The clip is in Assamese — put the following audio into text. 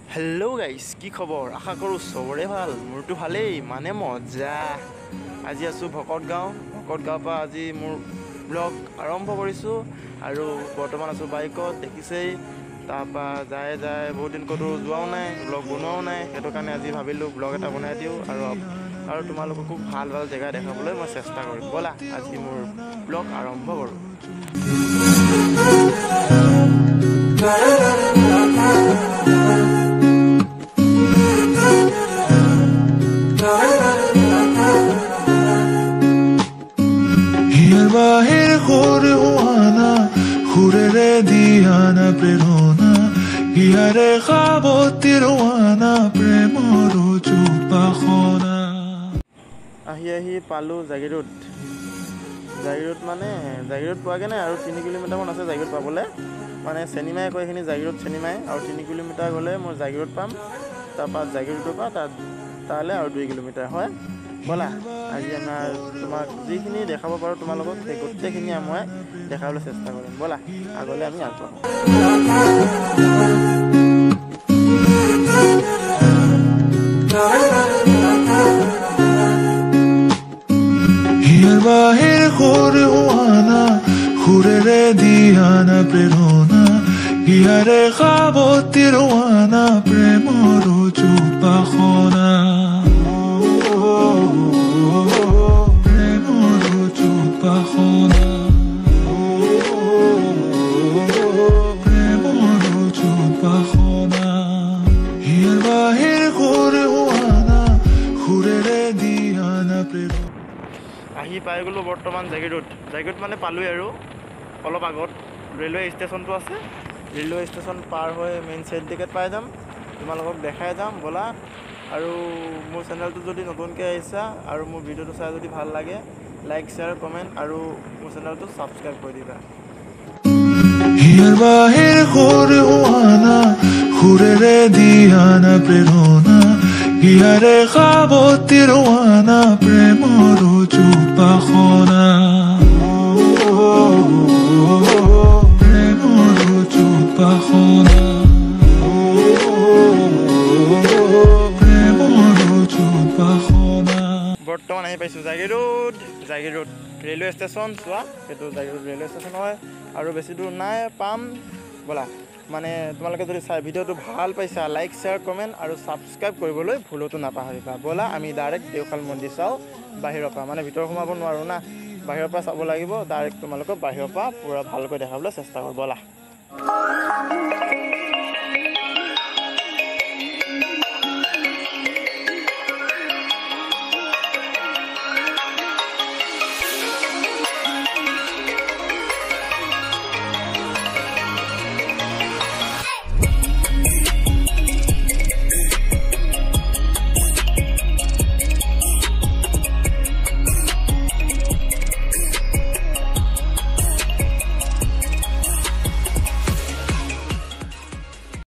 हेलो गाइस की खबर आशा करूँ सबरे ভাল मोरतो भालेই माने मजा আজি আছো ভকতগাঁও পৰা আজি মোৰ ব্লগ আৰম্ভ কৰিছোঁ আৰু বৰ্তমান আছো বাইকত দেখিছেই তাৰপা যায় বহুত দিন কতো যোৱাও নাই ব্লগ বনোৱাও নাই সেইটো কাৰণে আজি ভাবিলোঁ ব্লগ এটা বনাই দিওঁ আৰু তোমালোককো ভাল জেগা দেখাবলৈ মই চেষ্টা কৰিম বলা আজি মোৰ ব্লগ আৰম্ভ কৰোঁ বাহির করে ওয়ানা খুরে দিয়ানা প্রেরণা ইয়ারে খাবতির ওয়ানা প্রেমর চুপাখনা আহি পালো জাগিৰোড মানে জাগিৰোড পোৱাগে নাই আৰু 3 কিলোমিটাৰ মান আছে জাগিৰোড পাবলে মানে চেনিমাই কয় এখিনি জাগিৰোড চেনিমাই আৰু 3 কিলোমিটাৰ গলে মই জাগিৰোড পাম তাৰপা জাগিৰোডৰ পৰা তালে আৰু 2 কিলোমিটাৰ হয় বলা আজি আমাৰ তোমাক যিখিনি দেখাব পাৰো তোমালোকক সেই গোটেইখিনি মই দেখাবলৈ চেষ্টা কৰিম বলা আগলৈ আমি আগবাঢ়ো বাহির করে ওয়ানা খুরে দিয়ানা প্রেরণা ইয়ারে খাবতির ওয়ানা প্রেমর চুপাখনা আহি পাই গ'লো বৰ্তমান জাগিৰোড মানে পালোই আৰু অলপ আগত ৰেলৱে ষ্টেচনটো আছে ৰেলৱে ষ্টেচন পাৰ হৈ মেইন সাইড টিকেট পাই যাম তোমালোকক দেখাই যাম বলা আৰু মোৰ চেনেলটো যদি নতুনকৈ আহিছা আৰু মোৰ ভিডিঅ'টো চাই যদি ভাল লাগে লাইক শ্বেয়াৰ কমেণ্ট আৰু মোৰ চেনেলটো সাবস্ক্ৰাইব কৰি দিবা বাহির করে ওয়ানা খুরে দিয়ানা প্রেরণা ইয়ারে খাবতির ওয়ানা প্রেমর চুপাখনা প্রেমর চুপাখনা বৰ্তমান আহি পাইছোঁ জাগিৰোড ৰেলৱে ষ্টেচন চোৱা সেইটো জাগিৰোড ৰেলৱে ষ্টেচন হয় আৰু বেছি দূৰ নাই পাম ব'লা মানে তোমালোকে যদি চাই ভিডিঅ'টো ভাল পাইছা লাইক শ্বেয়াৰ কমেণ্ট আৰু ছাবস্ক্ৰাইব কৰিবলৈ ভুলতো নাপাহৰিবা ব'লা আমি ডাইৰেক্ট দেওশাল মন্দিৰ চাওঁ বাহিৰৰ পৰা মানে ভিতৰত সোমাব নোৱাৰোঁ না বাহিৰৰ পৰা চাব লাগিব ডাইৰেক্ট তোমালোকক বাহিৰৰ পৰা পূৰা ভালকৈ দেখাবলৈ চেষ্টা কৰোঁ ব'লা